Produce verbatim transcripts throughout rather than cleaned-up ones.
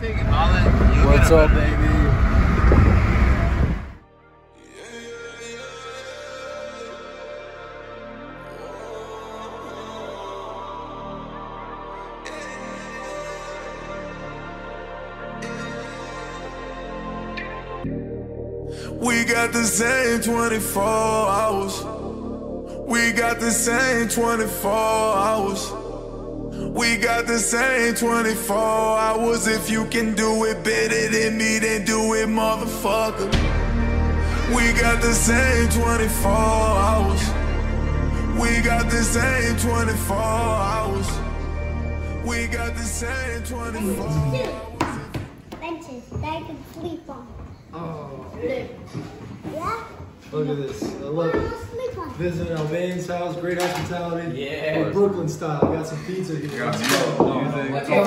taking Holland. You What's up, baby? We got the same twenty-four hours. We got the same twenty-four hours. We got the same twenty-four hours. If you can do it better than me, then do it, motherfucker. We got the same twenty-four hours. We got the same twenty-four hours. We got the same twenty-four hours. Benches that I can sleep on. Oh. Yeah? Look at this. I love it. Visiting Albanian's house, great hospitality. Yeah. Brooklyn style. Got some pizza here. Got some no, music. no,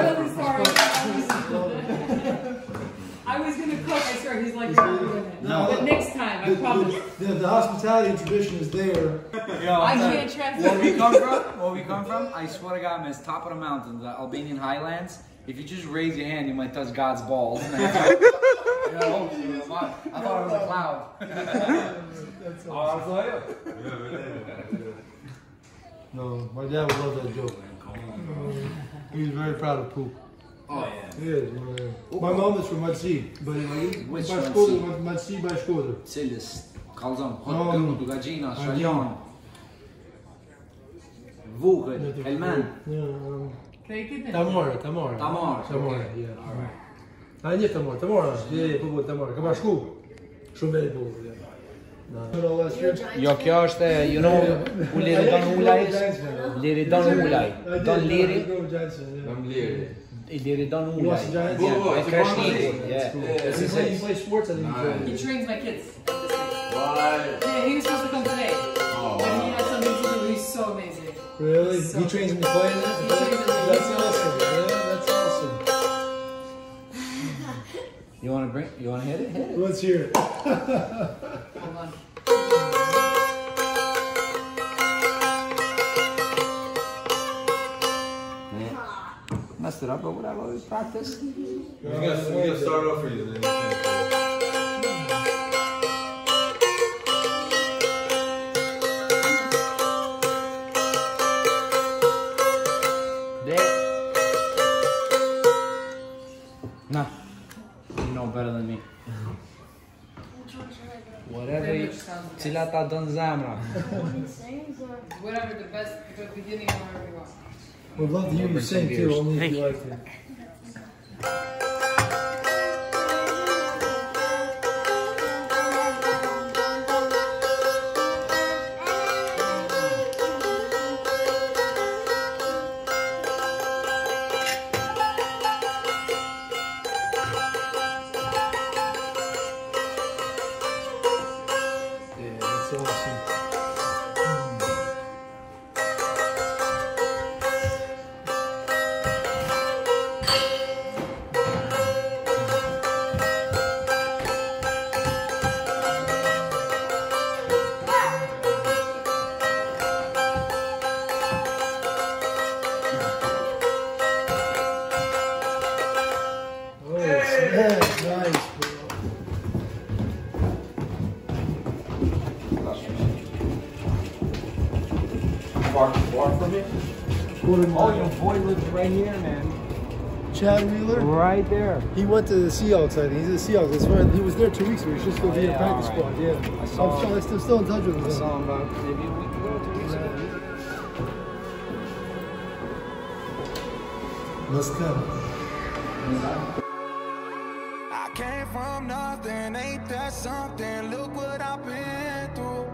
I was gonna cook, I swear, he's like, you're doing it. No, but next time, I the, promise. The, the, the hospitality tradition is there. Yo, I can't transfer. Where we come from, where we come from, I swear to God, man, it's top of the mountain, the Albanian highlands. If you just raise your hand, you might touch God's balls. You know, I thought it was a cloud. That's awesome. Oh, No, my dad would love that joke. He was very proud of poop. Oh, yeah. He is. My, my mom is from Mudsi, but like, Which Mudsi? Mudsi by Shkoder. Cilis, kalzon, hot No. gullu, gallina, shaljon. Vogel, elman. Tamara, Tamara. Tamar. Tamara, yeah. Alright. I need Tamara, Tamara. Yeah, po Tamara. Ka bashku. Shumë veri po. Jo, kjo është, you know, u liri don ulaj, liri don ulaj, don liri, Don liri. I liri don You watch ulaj. the Giants? Yeah, e krashniku, yeah. He plays, he plays sports, I think he He plays. trains my kids. What? Yeah, he was supposed to come today. Oh, But he wow. had something to do, he's so amazing. Really? So- He trains me to play in that? He trains me. That's awesome, man. That's awesome. You wanna bring, you wanna hit it? Hit it. Let's hear it. Hold on. Messed it up, but whatever, we practice. We gotta, we gotta start off for you then. There. Nah, you know better than me. Whatever you, cila ta don zemra. Whatever, the best, the beginning or whatever you want. Would love to hear you sing too, only if you like it. Yeah, that's awesome. Oh, yeah, nice, bro. Far, far from it? Oh, your boy lives right here, man. Chad Wheeler? Right there. He went to the Seahawks, I think. He's a Seahawks. That's right. He was there two weeks ago. He's just going to be in a Yeah, practice all right. squad. Yeah. I saw I'm, him. I'm still, still in touch with him. I saw him about maybe a week ago, two weeks ago. Let's go. I came from nothing, ain't that something? Look what I've been through.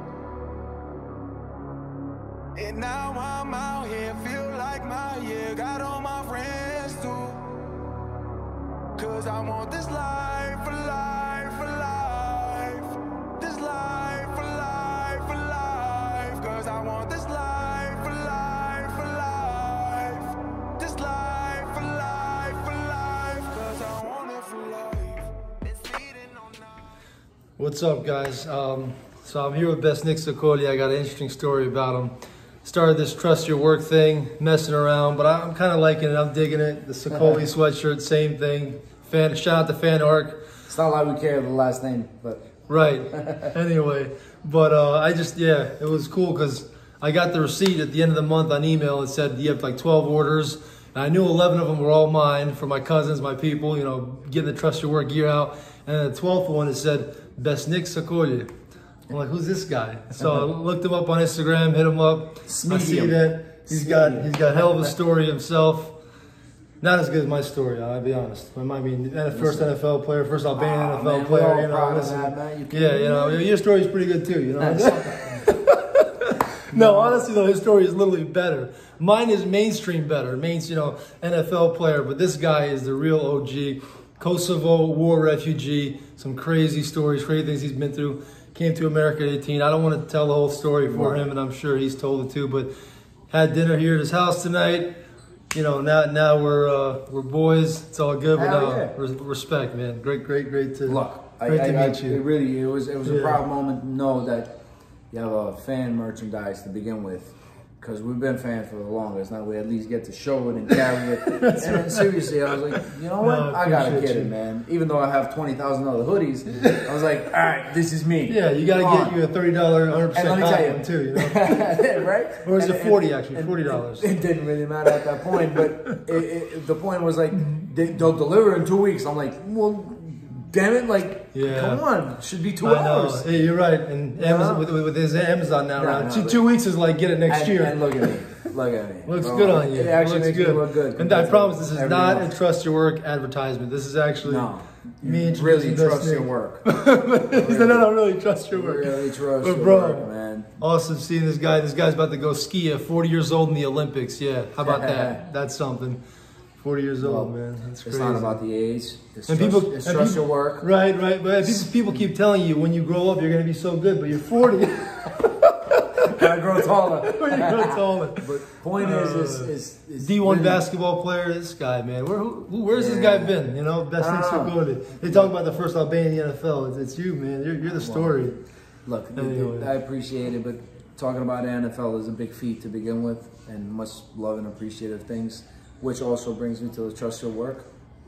And now I'm out here, feel like my year, got all my friends too. Cause I want this life for life, for life. This life for life, for life. Cause I want this life for life, for life. This life for life, for life. Cause I want it for life. Been feeding on night. What's up, guys? Um, so I'm here with Besnik Sokoli. I got an interesting story about him. started this trust your work thing, messing around, but I'm kind of liking it. I'm digging it. The Sokoli sweatshirt, same thing. Fan, shout out to Fan Arc. It's not like we care the last name, but right. Anyway, but uh, I just yeah, it was cool because I got the receipt at the end of the month on email. It said you have like twelve orders. And I knew eleven of them were all mine for my cousins, my people. You know, getting the trust your work gear out. And then the twelfth one it said Besnik Sokoli. I'm like, who's this guy? So I looked him up on Instagram, hit him up. Smedium. I see that he's got he's got hell of a story himself. Not as good as my story, I'll be honest. I might be the first N F L player, first Albanian oh, N F L man, player. You know, proud listen, of that, man. You yeah, you know, your story's pretty good too. You know. No, honestly though, his story is literally better. Mine is mainstream better, main, you know, N F L player, but this guy is the real O G. Kosovo war refugee, some crazy stories, crazy things he's been through. Came to America at eighteen. I don't want to tell the whole story for him, and I'm sure he's told it too. But had dinner here at his house tonight. You know, now now we're uh, we're boys. It's all good. But no, yeah. res respect, man. Great, great, great to look. Great I, to I, meet I, you. It really, it was it was yeah. a proud moment to know that you have a fan merchandise to begin with. Because we've been fans for the longest. Now we at least get to show it and carry it. And then seriously, I was like, you know what? No, I I gotta get you. it, man. Even though I have twenty thousand other hoodies, I was like, all right, this is me. Yeah, you gotta Come get on. you a thirty dollar, one hundred percent And let me tell one you, too, you know? right? Or is and, it forty and, actually? Forty dollars. It, it didn't really matter at that point, but it, it, the point was like, they, they'll deliver in two weeks. I'm like, well, damn it, like, yeah. come on, it should be two I know. hours. Hey, you're right. And Yeah. Amazon, with, with his Amazon now, No, right? no, two, but- two weeks is like get it next And, year. and look at me. Look at me. Looks Bro, good on you. It actually Looks makes good. me look good. And I promise this is Everything not else. a trust your work advertisement. This is actually No. me You really introducing trust Besnik. your work. He said, no, no, really trust your work. Really trust But your bro, work, man. awesome seeing this guy. This guy's about to go ski at forty years old in the Olympics. Yeah, how about that? That's something. forty years old, Well, man. That's it's crazy. not about the age. It's And trust, people, it's and trust people- your work. Right, right. But people, people keep telling you when you grow up you're going to be so good, but you're forty. Gotta grow taller. When you grow taller. But point is, is, is, is D one really- basketball player, this guy, man. Where, who, where's this Yeah. guy been? You know, Besnik I don't know. Sokoli. They talk about the first Albanian in the N F L. It's, it's you, man. You're, you're the story. Look, Anyway. I appreciate it, but talking about the N F L is a big feat to begin with, and much love and appreciative things, which also brings me to the trust your work.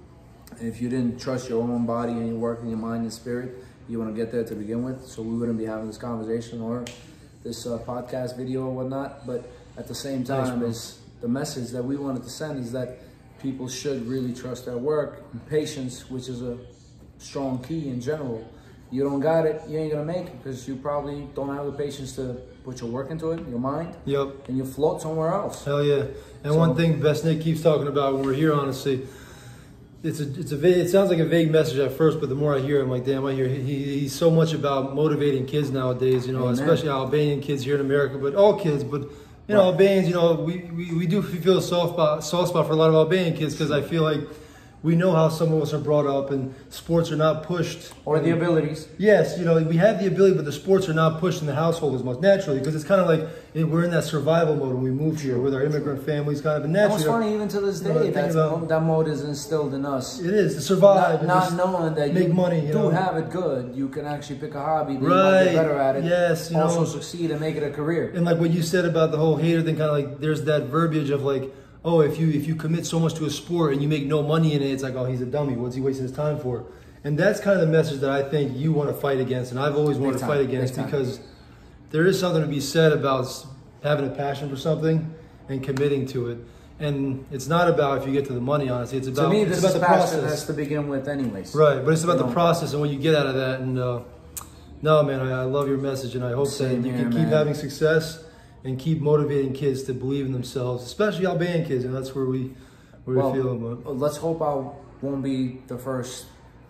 And if you didn't trust your own body and your work and your mind and spirit, you want to get there to begin with, so we wouldn't be having this conversation or this uh, podcast video or whatnot. But at the same time, Thanks, is the message that we wanted to send is that people should really trust their work and patience, which is a strong key in general. You don't got it, you ain't gonna make it because you probably don't have the patience to put your work into it, your mind, Yep. and you float somewhere else. Hell yeah. And So- one thing Besnik keeps talking about when we're here, honestly, it's a, it's a, vague, it sounds like a vague message at first, but the more I hear, I'm like, damn, I hear he, he's so much about motivating kids nowadays, you know, Amen. especially Albanian kids here in America, but all kids, but you know, Right. Albanians, you know, we, we, we do feel a soft spot, soft spot for a lot of Albanian kids because I feel like we know how some of us are brought up and sports are not pushed. Or the abilities. Yes, you know, we have the ability, but the sports are not pushed in the household as much naturally because it's kind of like it, we're in that survival mode when we move here with our immigrant families, kind of a And natural. what's funny, even to this You know, day, think that's, about- that mode is instilled in us. It is to survive, Not, and not just knowing that make you money. You do know? have it good, you can actually pick a hobby that you might Right. get better at it. Yes, you also know. succeed and make it a career. And like what you said about the whole hater thing, kind of like there's that verbiage of like, oh, if you if you commit so much to a sport and you make no money in it, it's like, oh, he's a dummy. What's he wasting his time for? And that's kind of the message that I think you want to fight against, and I've always wanted Big to time, fight against big time. because there is something to be said about s- having a passion for something and committing to it. And it's not about if you get to the money, honestly. It's about To me, it's this about is the passion process. has to begin with anyways. Right, but it's about You the know? process and what you get out of that. And uh, no, man, I, I love your message, and I hope Same that you here, can keep man. having success and keep motivating kids to believe in themselves, especially Albanian kids, and that's where we where Well, we feel them. uh, let's hope I won't be the first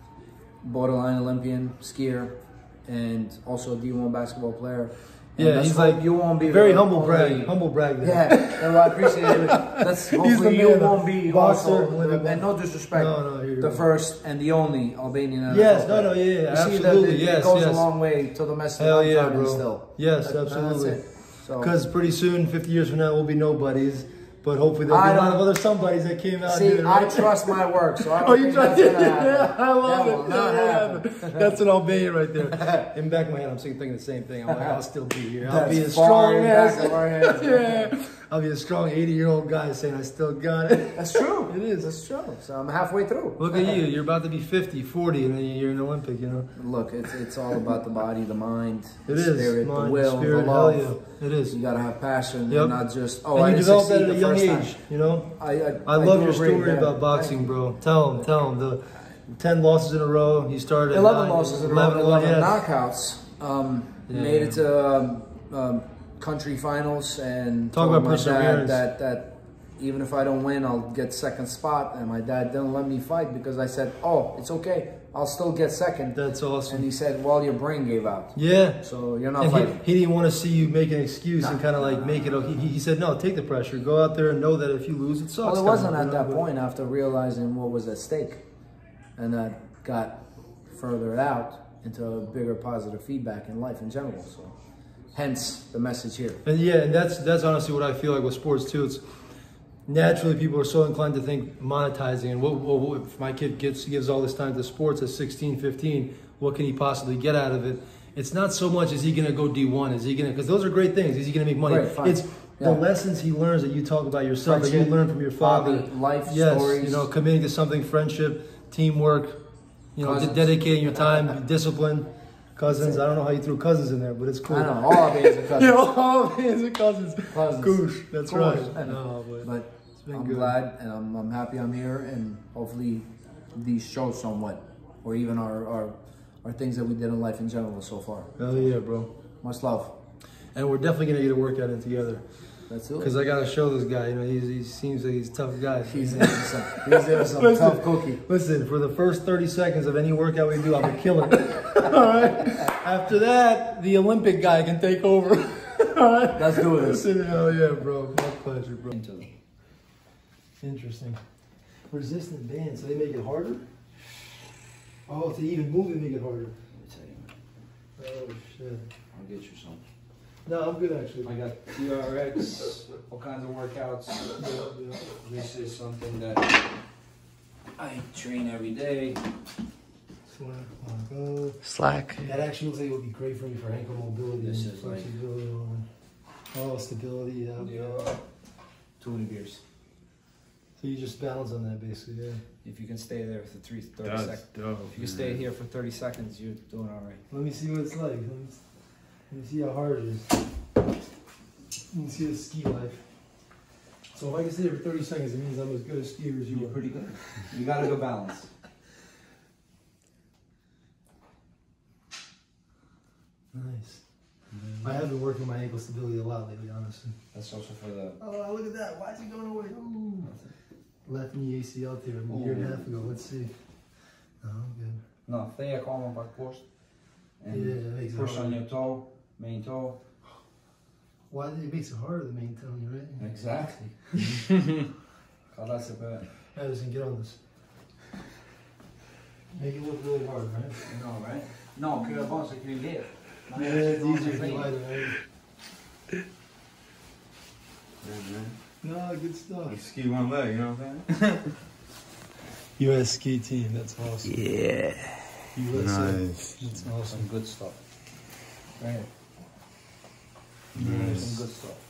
borderline Olympian skier and also a D one basketball player. And Yeah, let's he's hope like you won't be very the humble only- brag, humble brag. There. Yeah, and I appreciate it. Let's the hopefully you man, won't be boxer, also, winning and no disrespect, No, no, you're the right. first and the only Albanian N F L Yes, no, player. no, yeah, yeah, You see that absolutely, it, yes, it goes yes. a long way to the message Hell I'm yeah, trying to bro. instill. Yes, That- absolutely. That's it. So, Because pretty soon, fifty years from now, we'll be nobodies. But hopefully there'll be I a lot of don't- other somebodies that came out. See, here, I right? trust my work, so I don't Oh, you think trust that's it? gonna happen. Yeah, I love That it. will not That will happen. happen. That's an Albanian right there. In the back of my head, I'm thinking the same thing. I'm like, I'll still be here. I'll That's be a far strong in ass. back of our heads. Yeah. I'll be a strong eighty-year-old guy saying I still got it. That's true. It is. That's true. So I'm halfway through. Look at you. You're about to be fifty, forty, and then you're an Olympic, you know? Look, it's it's all about the body, the mind, It the is. spirit, Mind, the will, spirit, the love. hell yeah. It is. You gotta have passion Yep. and not just oh. I And you didn't develop that succeed at a the young first age, time. you know? I I, I love do your agree, story yeah. about boxing, bro. Tell him, tell him. The ten losses in a row. You started at Eleven nine, losses in a eleven, row, eleven yes. knockouts. Um, Yeah. Made it to um, um, country finals and Talk told about my dad perseverance. that that even if I don't win, I'll get second spot. And my dad didn't let me fight because I said, "Oh, it's okay. I'll still get second." That's awesome. And he said, "Well, your brain gave out, Yeah. so you're not And fighting." he, he didn't want to see you make an excuse Nah. and kind of like make it. He, he said, "No, take the pressure. Go out there and know that if you lose, it sucks." Well, it kinda, wasn't you at know, that but- point after realizing what was at stake, and that got further out into a bigger positive feedback in life in general. So, hence the message here. And yeah, and that's that's honestly what I feel like with sports too. It's naturally people are so inclined to think monetizing and what, what, what if my kid gets gives all this time to sports at sixteen, fifteen, what can he possibly get out of it? It's not so much is he going to go D one, is he going to, because those are great things. Is he going to make money? Right, fine. It's Yeah. the lessons he learns that you talk about yourself, that you Friendship, learn from your father. hobby, life yes, stories. you know, committing to something, friendship, teamwork, you know, de- Cousins. dedicating your time, discipline. Cousins, I don't know how you threw cousins in there, but it's cool. I know, all Albanians are cousins. You know, all Albanians are cousins. Cousins. Goosh, that's Of course, right. I know. No, but, But been I'm good. glad and I'm, I'm happy I'm here, and hopefully these show somewhat, or even our, our, our things that we did in life in general so far. hell yeah, bro. Much love. And we're definitely gonna get a workout in together. That's it. Because I gotta show this guy, you know, he's, he seems like he's a tough guy. He's in some, he's in some Listen. tough cookie. Listen, for the first thirty seconds of any workout we do, I'm a killer. Alright? After that, the Olympic guy can take over. Alright? Let's do this. Listen, hell yeah, bro. My pleasure, bro. Into them. Interesting. Resistant band, so they make it harder? Oh, to even move it, make it harder. Let me tell you, Oh, shit. I'll get you some. No, I'm good actually. I got T R X, all kinds of workouts. Yeah, yeah. This is something that I train every day. Slack, lock, go. Slack. That actually looks like it would be great for me for ankle mobility. This and is like- flexibility. Oh, stability, yeah. Yeah. Too many beers. So you just balance on that basically, yeah. If you can stay there for three, thirty That's seconds. dope. If you stay here for thirty seconds, you're doing all right. Let me see what it's like. Let me, let me see how hard it is. Let me see the ski life. So if I can stay there for thirty seconds, it means I'm as good a skier as you You're are. pretty good. You got a good balance. Nice. I have been working my ankle stability a lot lately, honestly. That's also for the. Oh, look at that. Why is he going away? Ooh. Left knee A C L tear a year and a half ago. Let's see. No, I'm good. No, stay at home back post. And Yeah, it makes it push hard. on your toe, main toe. Why it makes it harder to maintain, right? Exactly. God, that's a bit. Addison, get on this. Make it look really hard, right? You know, right? No, kun je bara så kan du le. Yeah, it's easier if you lie there, right? Yeah, man. No, good stuff. You ski one leg, you know what I'm saying? U S ski team, that's awesome. Yeah. U S A. Nice. That's Some awesome. good stuff. Right. Nice. Some good stuff.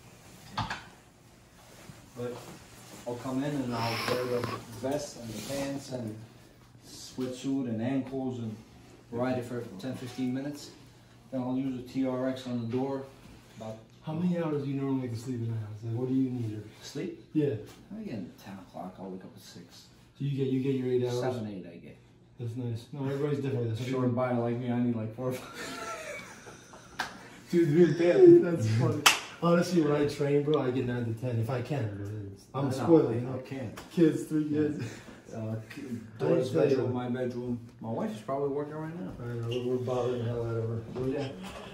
But I'll come in and I'll wear the vest and the pants and sweatsuit and ankles and ride it for ten to fifteen minutes. Then I'll use a T R X on the door. About How many hours do you normally get to sleep in the house? Like, what do you need? Or? sleep. Yeah. I get at ten o'clock. I'll wake up at six. So you get you get your eight hours. Seven, eight. I get. That's nice. No, everybody's different. That's Short body like me, I need like four or five. Dude, really bad. That's funny. Honestly, when I train, bro, I get nine to ten if I can. But I'm No, spoiled, I- you know. I can't. Kids, three kids. Uh, daughter's tell you. bedroom, my bedroom. My wife is probably working right now. I know, we're bothering the hell out of her. Oh, yeah.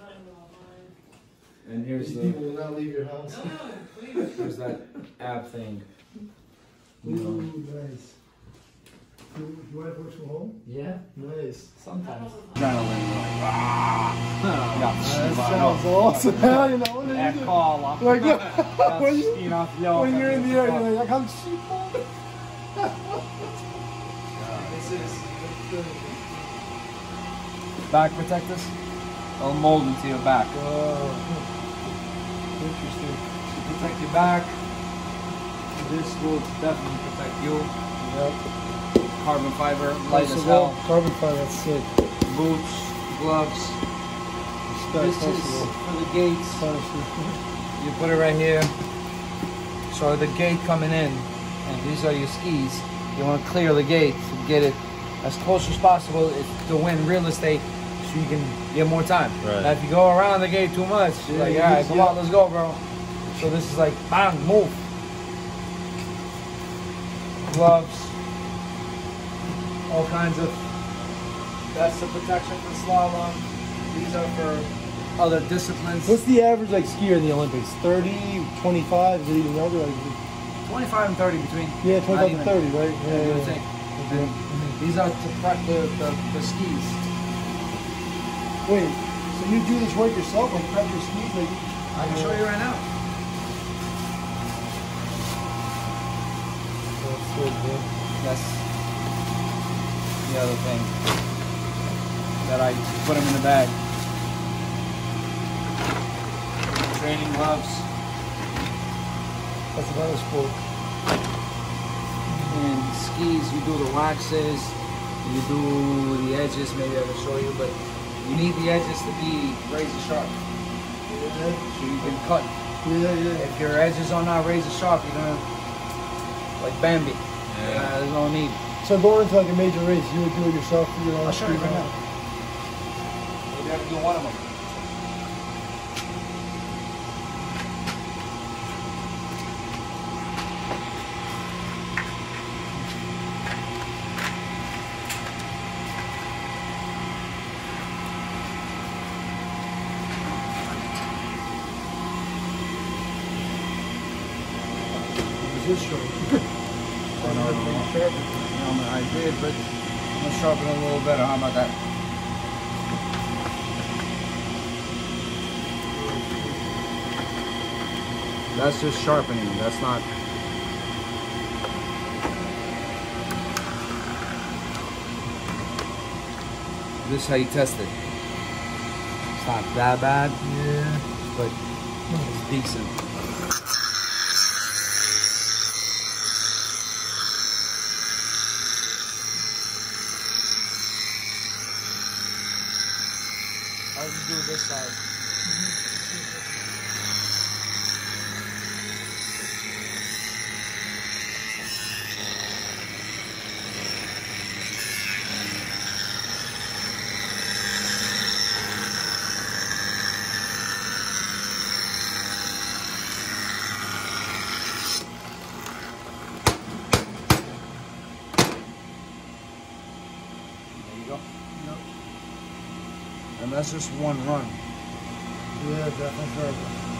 And here's These the people will not leave your house. here's that ab thing. You know, Ooh, nice. Ooh, Your wife works from home? Yeah, Nice. sometimes. Adrenaline. Ah. That sounds awesome. You know, what Är do you kala. do? Like, when, you, Skrina when you're in the air, you're like, I can't see. This is Back protectors. They'll mold into your back. Oh, interesting. To protect your back. This will definitely protect you. Yep. Carbon fiber, light First as of all, hell. carbon fiber, that's sick. Boots, gloves. Respect, This first is of all. for the gates. Honestly. You put it right here. So the gate coming in, and these are your skis. You want to clear the gate to get it as close as possible to win real estate, so you can get more time. Right. Now if you go around the gate too much, Yeah, like, you all right, just- come yeah. on, let's go, bro. So this is like, bang, move. Gloves, all kinds of. That's the protection for slalom. These are for other disciplines. What's the average like skier in the Olympics? thirty, twenty-five, is it even younger? Like, twenty-five and thirty between. yeah, Not twenty-five even- to thirty, right? Yeah, Yeah, give or yeah. take. And these are to prep the, the, the skis. Wait, so you do this work yourself, like prep your skis? Like, I can show you right now. That's good, man. That's the other thing that I put them in the bag. Training gloves. That's another sport. And skis, you do the waxes, you do the edges, maybe I can show you, but you need the edges to be razor sharp. Yeah, So you can cut. yeah, yeah. If your edges are not razor sharp, you're gonna, like Bambi. Yeah. Uh, there's no need. So going into like a major race, you would do it yourself? You know, I'll show you right now. We gotta do one of them. Is this short? Oh, no, no, no. No, I did, but I'm gonna sharpen it a little better. How about that? That's just sharpening. That's not. This is how you test it. It's not that bad, Yeah. but it's decent. How do you do this side? There you go. Yep. And that's just one run. Yeah, definitely sharp.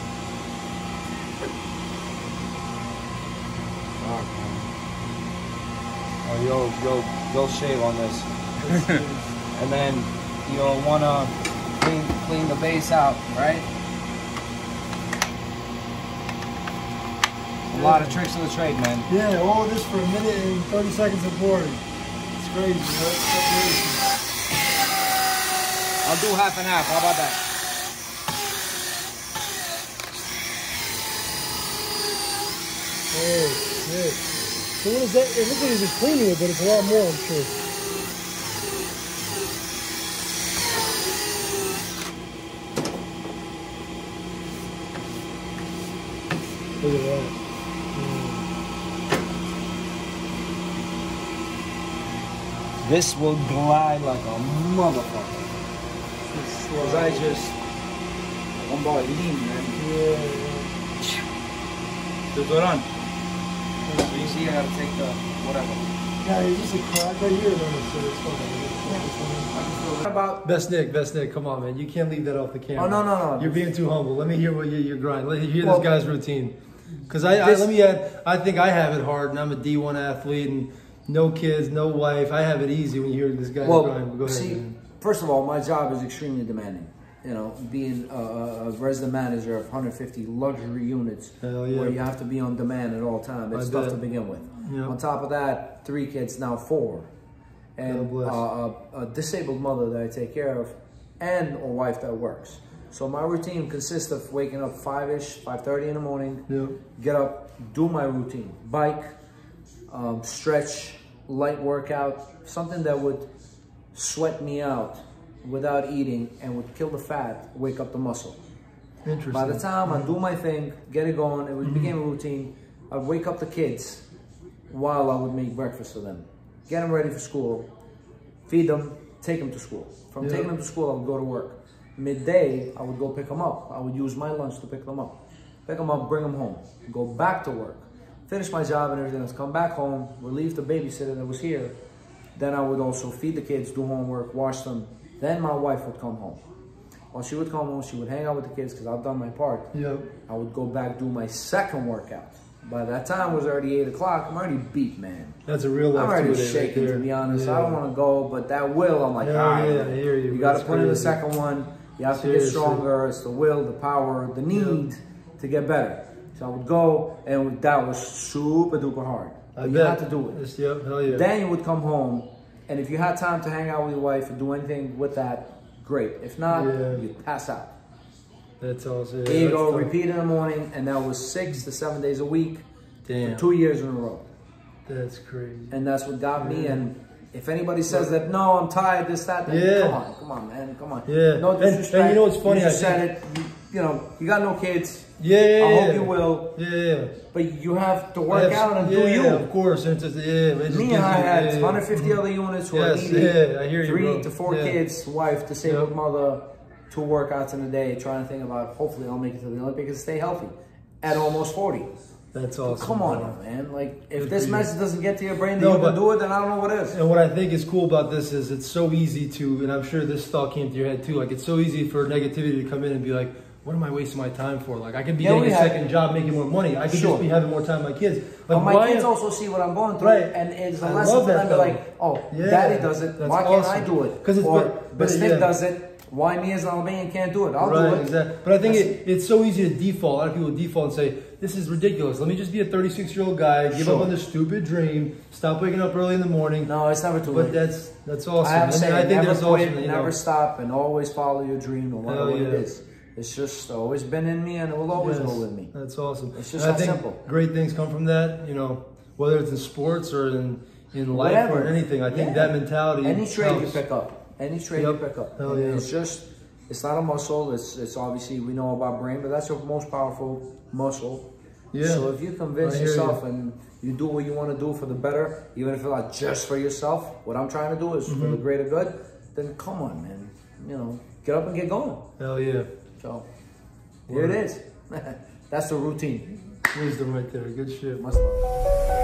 Fuck, man. Oh, you'll, you'll, you'll shave on this. And then you'll want to clean, clean the base out, right? A lot of tricks of the trade, man. Yeah, all this for a minute and thirty seconds of boring. It's crazy, right? Preparation. I'll do half and half. How about that? Oh, shit. So what is that? It looks like he's just cleaning it, but it's a lot more, I'm sure. Look at that. This will glide like a motherfucker. Because I just... I'm about lean, man. Yeah, To run. So you see I gotta take the whatever. yeah. Yeah, it's just a crack right here. No, no, so it's fine. What about... Besnik, Besnik, come on, man. You can't leave that off the camera. Oh, no, no, no. You're being too humble. Let me hear what you, your grind. Let me hear Well, this guy's routine. Because I, I, this- let me add, I think I have it hard, and I'm a D one athlete, and no kids, no wife. I have it easy when you hear this guy Well, crying. Go ahead, see, man. first of all, my job is extremely demanding. You know, being a, a resident manager of one hundred fifty luxury units, Hell yeah. where you have to be on demand at all times. It's I tough bet. to begin with. Yep. On top of that, three kids, now four. And God bless. uh, a, a disabled mother that I take care of, and a wife that works. So my routine consists of waking up five-ish, five thirty in the morning, Yep. get up, do my routine, bike, um, stretch, light workout, something that would sweat me out without eating and would kill the fat, wake up the muscle. Interesting. By the time I do my thing, get it going, it Mm-hmm. became a routine. I'd wake up the kids while I would make breakfast for them, get them ready for school, feed them, take them to school. From Yeah. taking them to school, I would go to work. Midday, I would go pick them up. I would use my lunch to pick them up. Pick them up, bring them home, go back to work, finish my job and everything else, come back home, relieve the babysitter that was here. Then I would also feed the kids, do homework, wash them. Then my wife would come home. While she would come home, she would hang out with the kids because I've done my part. Yep. I would go back, do my second workout. By that time, it was already eight o'clock. I'm already beat, man. That's a real life I'm already two-a-day right shaking, there. to be honest. Yeah. I don't want to go, but that will, I'm like, Yeah, all right. yeah, I hear you. You got to That's put in the crazy. second one. You have to Seriously. get stronger. It's the will, the power, the need to get better. So I would go, and that was super duper hard. I But you bet. had to do it. Yes, yep, hell yeah. Then you would come home, and if you had time to hang out with your wife or do anything with that, great. If not, Yeah. you'd pass out. That's awesome. Yeah, There you that's go, tough. repeat in the morning, and that was six to seven days a week Damn. for two years in a row. That's crazy. And that's what got me. And if anybody says that, no, I'm tired, this, that, then Yeah. come on, come on, man, come on. Yeah. No And- disrespect. and you know what's funny, You just I said it. You, you know, you got no kids. Yeah, yeah, I yeah. hope you will. Yeah, yeah. But you have to I work have- out and yeah, do you. of course. And it's just, yeah, it just Me gives and I you- had yeah, yeah. one hundred fifty other units who Yes, are needing yeah, I hear you, three bro. to four Yeah. kids, wife, disabled Yep. mother, two workouts in a day, trying to think about hopefully I'll make it to the Olympics and stay healthy at almost forty. That's awesome. Come on, bro. man. Like, if Good this for you. message doesn't get to your brain that No, you but- can do it, then I don't know what is. And what I think is cool about this is it's so easy to, and I'm sure this thought came to your head too, like it's so easy for negativity to come in and be like, what am I wasting my time for? Like I could be Yeah, getting we a have- second job, making more money. I could Sure. just be having more time with my kids. Like, But my why kids am- also see what I'm going through, Right. and it's a I lesson love for that, them to though. like, oh, Yeah. daddy does it, That's why can't I awesome. do it? 'Cause it's- or but- but, Besnik yeah. does it, why me as an Albanian can't do it? I'll right, do it. exactly. But I think That's- it, it's so easy to default. A lot of people default and say, this is ridiculous. Let me just be a thirty-six-year-old guy, give Sure. up on this stupid dream, stop waking up early in the morning. No, it's never too But late. that's that's awesome. I have And to say, I think never there's quit, awesome, you never know, stop, and always follow your dream, no matter Hell what it yeah. is. It's just always been in me, and it will always yes, go with me. That's awesome. It's just And I that think simple. great things come from that, you know, whether it's in sports or in, in life Whatever. or anything. I think Yeah. that mentality Any trade you helps. pick up, any trade Yep. you pick up. Hell And yeah. It's just, it's not a muscle. It's it's obviously we know about brain, but that's your most powerful muscle. Yeah. So if you convince I hear yourself you. and you do what you want to do for the better, even if it's not just for yourself, what I'm trying to do is Mm-hmm. for the greater good, then come on, man. You know, get up and get going. Hell yeah. So here it is. That's the routine. Wisdom right there. Good shit. Much love.